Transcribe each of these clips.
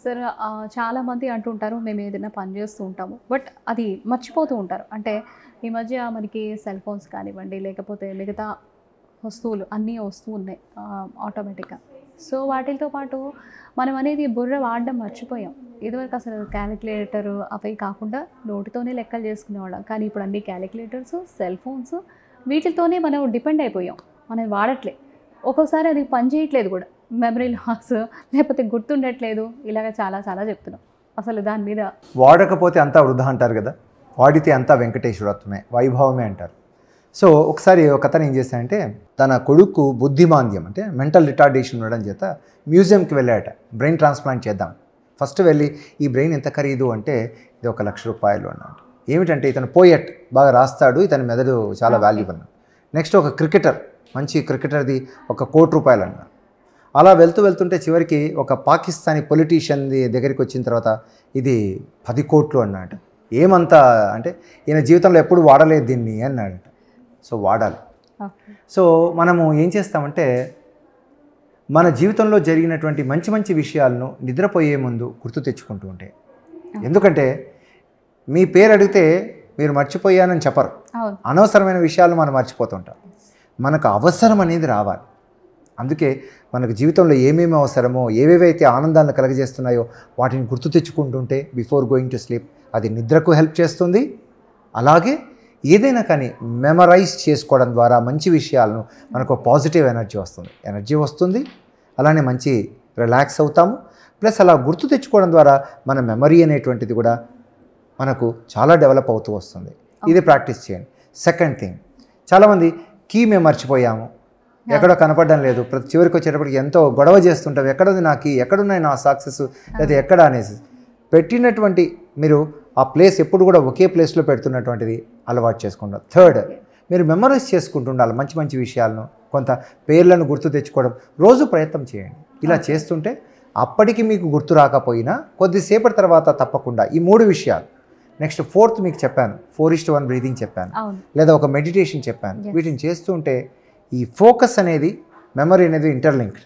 Sir చాలామంది అంటుంటారు మేము ఏదైనా పని చేస్తూ ఉంటాము. బట్ అది మర్చిపోతూ ఉంటారు. అంటే ఈ మధ్య మనకి సెల్ ఫోన్స్ కానివ్వండి, లేకపోతే మిగతా వస్తువులు అన్నీ వస్తూ ఉన్నాయి ఆటోమేటిక్‌గా. సో, వాటిలతో పాటు మనం అనేది బుర్ర వాడడం మర్చిపోయాం. ఇదివరకు అసలు క్యాలిక్యులేటర్ అవి కాకుండా నోటితోనే లెక్కలు చేసుకునేవాళ్ళం. కానీ ఇప్పుడు అన్ని క్యాలిక్యులేటర్స్, సెల్ ఫోన్స్ వీటితోనే మనం డిపెండ్ అయిపోయాం. మనం వాడట్లే. ఒక్కోసారి అది పని చేయట్లేదు కూడా. మెమరీ లాస్ లేకపోతే గుర్తుండట్లేదు. ఇలాగ చాలా చాలా చెప్తున్నాం. అసలు దాని మీద వాడకపోతే అంతా వృధా అంటారు కదా, వాడితే అంతా వెంకటేశ్వరత్వమే, వైభవమే అంటారు. సో ఒకసారి ఒక అతను ఏం చేశాడంటే తన కొడుకు బుద్ధిమాంద్యం అంటే మెంటల్ రిటార్డేషన్ ఉండడం చేత మ్యూజియంకి వెళ్ళాట. బ్రెయిన్ ట్రాన్స్ప్లాంట్ చేద్దాం. ఫస్ట్ వెళ్ళి ఈ బ్రెయిన్ ఎంత ఖరీదు అంటే ఇది ₹1,00,000 అన్నాడు. ఏమిటంటే ఇతను పోయట్ బాగా రాస్తాడు, ఇతని మెదడు చాలా వాల్యుబుల్. నెక్స్ట్ ఒక క్రికెటర్, మంచి క్రికెటర్ది ₹1,00,00,000 అన్నారు. అలా వెళ్తుంటే చివరికి ఒక పాకిస్తానీ పొలిటీషియన్ దగ్గరికి వచ్చిన తర్వాత ఇది 10 కోట్లు అన్నాడు. ఏమంతా అంటే ఈయన జీవితంలో ఎప్పుడు వాడలేదు దీన్ని అన్నాడట. సో వాడాలి. సో మనము ఏం చేస్తామంటే మన జీవితంలో జరిగినటువంటి మంచి మంచి విషయాలను నిద్రపోయే ముందు గుర్తు తెచ్చుకుంటూ ఉంటే, ఎందుకంటే మీ పేరు అడిగితే మీరు మర్చిపోయానని చెప్పరు. అనవసరమైన విషయాలను మనం మర్చిపోతుంటాం. మనకు అవసరం అనేది రావాలి. అందుకే మనకు జీవితంలో ఏమేమి అవసరమో, ఏవేవైతే ఆనందాలను కలగజేస్తున్నాయో వాటిని గుర్తు తెచ్చుకుంటుంటే బిఫోర్ గోయింగ్ టు స్లీప్ అది నిద్రకు హెల్ప్ చేస్తుంది. అలాగే ఏదైనా కానీ మెమరైజ్ చేసుకోవడం ద్వారా మంచి విషయాలను మనకు పాజిటివ్ ఎనర్జీ వస్తుంది. అలానే మంచి రిలాక్స్ అవుతాము. ప్లస్ అలా గుర్తు తెచ్చుకోవడం ద్వారా మన మెమరీ అనేటువంటిది కూడా మనకు చాలా డెవలప్ అవుతూ వస్తుంది. ఇది ప్రాక్టీస్ చేయండి. సెకండ్ థింగ్, చాలామంది కీ మేము మర్చిపోయాము, ఎక్కడో కనపడడం లేదు, ప్రతి చివరికి వచ్చేటప్పటికి ఎంతో గొడవ చేస్తుంటాం, ఎక్కడుంది నా కీ, ఎక్కడున్నాయి నా సక్సెస్, లేదా ఎక్కడ అనేసి పెట్టినటువంటి మీరు ఆ ప్లేస్ ఎప్పుడు కూడా ఒకే ప్లేస్లో పెడుతున్నటువంటిది అలవాటు చేసుకుంటాం. థర్డ్, మీరు మెమరైజ్ చేసుకుంటూ ఉండాలి మంచి మంచి విషయాలను, కొంత పేర్లను గుర్తు తెచ్చుకోవడం రోజు ప్రయత్నం చేయండి. ఇలా చేస్తుంటే అప్పటికి మీకు గుర్తు రాకపోయినా కొద్దిసేపటి తర్వాత తప్పకుండా ఈ 3 విషయాలు. నెక్స్ట్ ఫోర్త్ మీకు చెప్పాను, 4:1 బ్రీతింగ్ చెప్పాను, లేదా ఒక మెడిటేషన్ చెప్పాను. వీటిని చేస్తుంటే ఈ ఫోకస్ అనేది మెమరీ అనేది ఇంటర్లింక్డ్.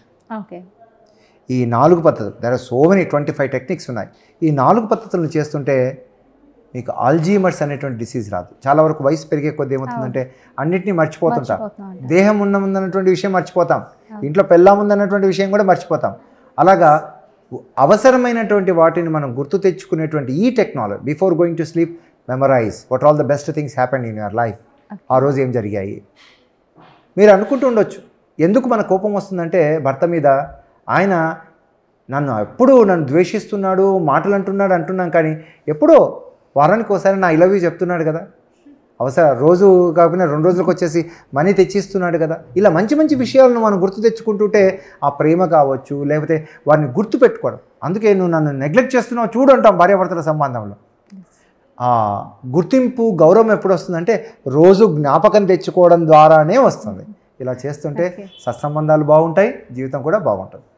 ఈ 4 పద్ధతులు, there are so many 25 techniques ఉన్నాయి. ఈ 4 పద్ధతులను చేస్తుంటే మీకు ఆల్జీమర్స్ అనేటువంటి డిసీజ్ రాదు. చాలా వరకు వయసు పెరిగే కొద్ది ఏమవుతుందంటే అన్నింటినీ మర్చిపోతుంటాం. దేహం ఉందన్నటువంటి విషయం మర్చిపోతాం, ఇంట్లో పెళ్ళాం ఉందన్నటువంటి విషయం కూడా మర్చిపోతాం. అలాగా అవసరమైనటువంటి వాటిని మనం గుర్తు తెచ్చుకునేటువంటి ఈ technology, before going to sleep memorize what all the best things happened in your life. ఆ రోజు ఏం జరిగాయి మీరు అనుకుంటూ ఉండొచ్చు. ఎందుకు మన కోపం వస్తుందంటే భర్త మీద, ఆయన ఎప్పుడూ నన్ను ద్వేషిస్తున్నాడు, మాటలు అంటున్నాం, కానీ ఎప్పుడో వారానికి ఒకసారి నా ఐ లవ్ యూ చెప్తున్నాడు కదా, రోజు కాకపోయినా 2 రోజులకు వచ్చేసి మనీ తెచ్చిస్తున్నాడు కదా. ఇలా మంచి మంచి విషయాలను మనం గుర్తు తెచ్చుకుంటుంటే ఆ ప్రేమ కావచ్చు, లేకపోతే వారిని గుర్తు పెట్టుకోవడం. అందుకే నువ్వు నన్ను నెగ్లెక్ట్ చేస్తున్నావు చూడు అంటాం భార్యాభర్తల సంబంధంలో. గుర్తింపు, గౌరవం ఎప్పుడు వస్తుందంటే రోజు జ్ఞాపకం తెచ్చుకోవడం ద్వారానే వస్తుంది. ఇలా చేస్తుంటే సత్సంబంధాలు బాగుంటాయి, జీవితం కూడా బాగుంటుంది.